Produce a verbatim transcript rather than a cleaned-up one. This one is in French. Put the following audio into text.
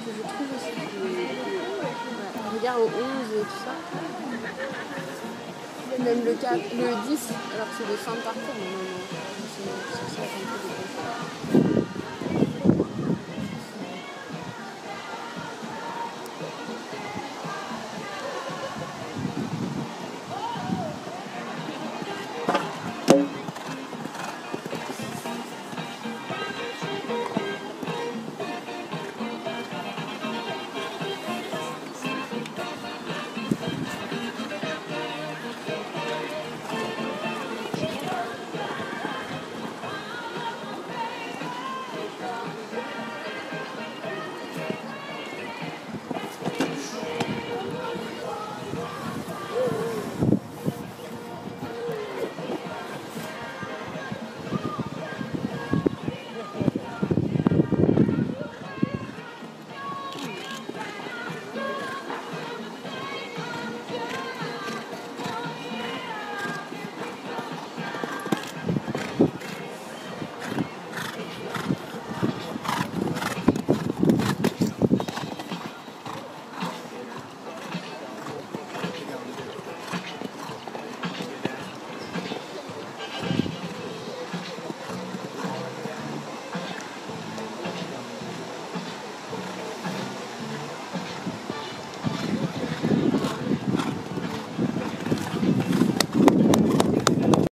je trouve aussi. Que, ouais, regarde au onze et tout ça. Même le, quatre, le dix, alors que c'est des fins de parcours, mais non, non, c'est censé être un peu des